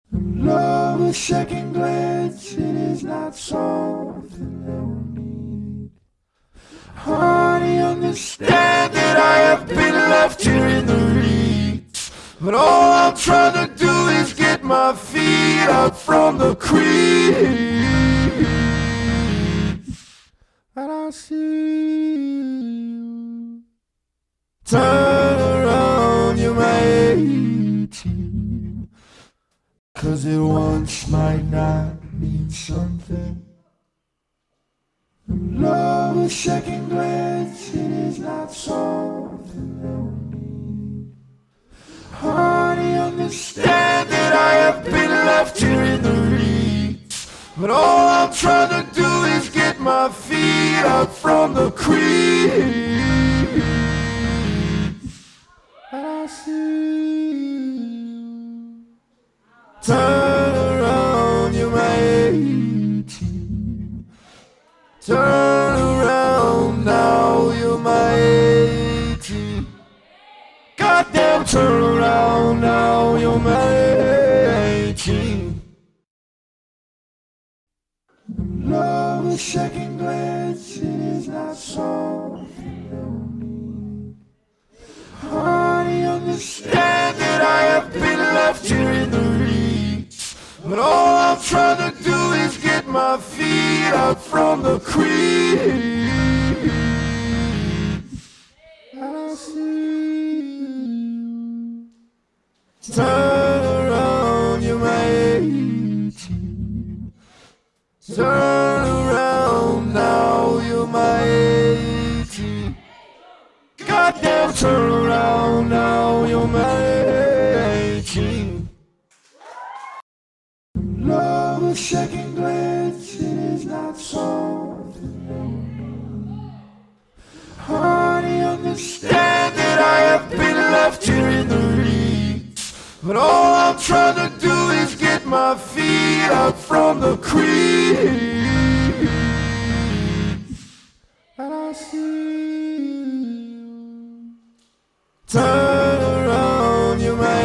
Love a second glance, it is not something that we need. Honey, understand that I have been left here in the reeds, but all I'm trying to do is get my feet up from the creek. And I see you. Turn around, you're my 18. 'Cause it once might not mean something. Love a second glance, it is not something that we need. Honey, understand that I have been left here in the reeds, but all I'm trying to do is get my feet up from the creek. And I see you. Turn around, you're my 18. Turn around, now you're my 18. Goddamn, turn around, now you're my 18. Love a second glance, it is not something that we need. Honey, understand that I have been left here in the reeds, but all I'm trying to do is get my feet up from the creek. And I see you. Turn around, you're my 18. Turn around, now you're my 18. Goddamn, turn around, now you're my 18. Love a second glance, it is not something that we need. Honey, understand that I have been left here in the reeds, but all I'm trying to do is get my feet up from the creek. And I see you. Turn around, you're my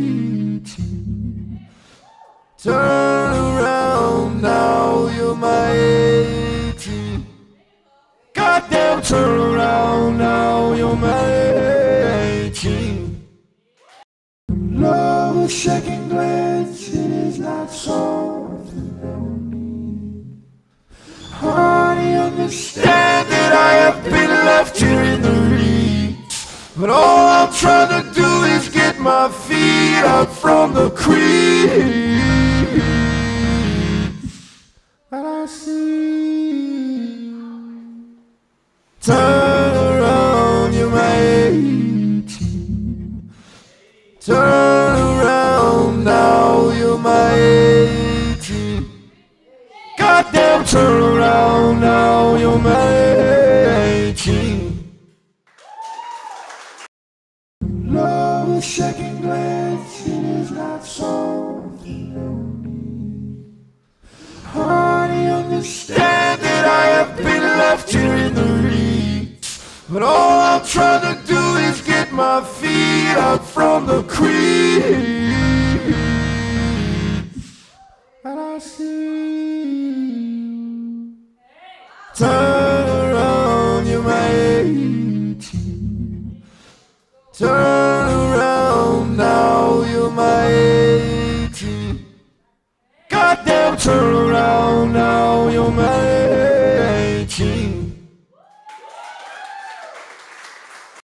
18. Turn around, now you're my 18. Goddamn, turn around, now you're my 18. Love a second glance, it is not something that we need. Honey, understand that I have been left here in the reeds, but all I'm trying to do is get my feet up from the creek. And I see you. Turn around, you're my 18. Turn around, now you're my 18. Goddamn, turn around, now you're my 18. Love a second glance, it is not something that we need. Honey, understand that I have been left here in the reeds, but all I'm trying to do is get my feet up from the creek. And I see you. Turn around, you're my 18. Turn around, now you're my 18. Goddamn, turn around.